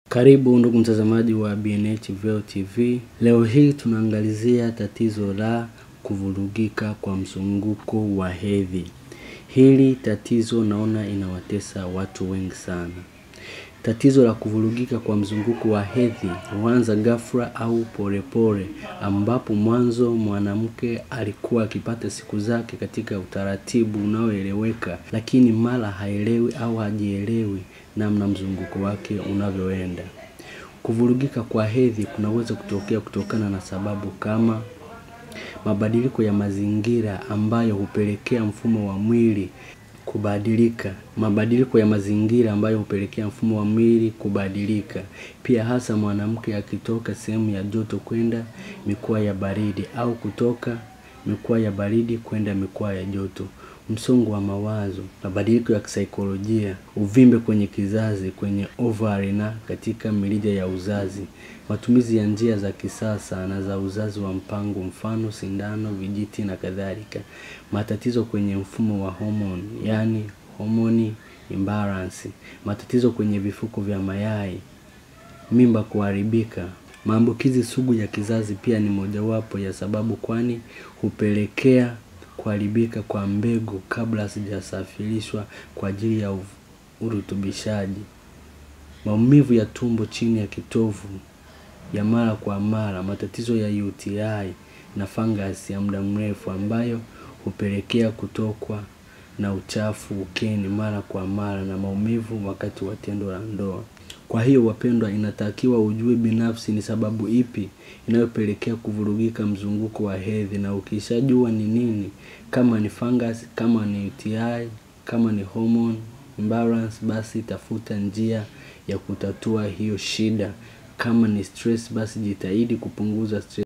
Karibu ndugu mtazamaji wa BNH Veo TV. Leo hii tunaangalizia tatizo la kuvurugika kwa mzunguko wa hedhi. Hili tatizo naona inawatesa watu wengi sana. Tatizo la kuvurugika kwa mzunguko wa hedhi huanza ghafla au polepole, ambapo mwanzo mwanamke alikuwa akipata siku zake katika utaratibu unaoeleweka, lakini mara haelewi au hajielewi namna mzunguko wake unavyoenda. Kuvurugika kwa hedhi kunaweza kutokea kutokana na sababu kama mabadiliko ya mazingira ambayo hupelekea mfumo wa mwili kubadilika. Pia hasa mwanamke akitoka sehemu ya joto kwenda mikoa ya baridi, au kutoka mikoa ya baridi kwenda mikoa ya joto. Msongo wa mawazo, mabadiliko ya kisaikolojia, uvimbe kwenye kizazi, kwenye ovari na katika mirija ya uzazi, matumizi ya njia za kisasa na za uzazi wa mpango, mfano sindano, vijiti na kadhalika. Matatizo kwenye mfumo wa homoni, yani hormone imbalance, matatizo kwenye vifuko vya mayai, mimba kuharibika. Maambukizi sugu ya kizazi pia ni mojawapo ya sababu, kwani hupelekea kuharibika kwa mbegu kabla hazijasafirishwa kwa ajili ya urutubishaji. Maumivu ya tumbo chini ya kitovu ya mara kwa mara, matatizo ya UTI na fungus ya muda mrefu ambayo hupelekea kutokwa na uchafu ukeni mara kwa mara, na maumivu wakati wa tendo la ndoa. Kwa hiyo wapendwa, inatakiwa ujue binafsi ni sababu ipi inayopelekea kuvurugika mzunguko wa hedhi, na ukishajua ni nini, kama ni fungus, kama ni UTI, kama ni hormone imbalance, basi tafuta njia ya kutatua hiyo shida. Kama ni stress, basi jitahidi kupunguza stress.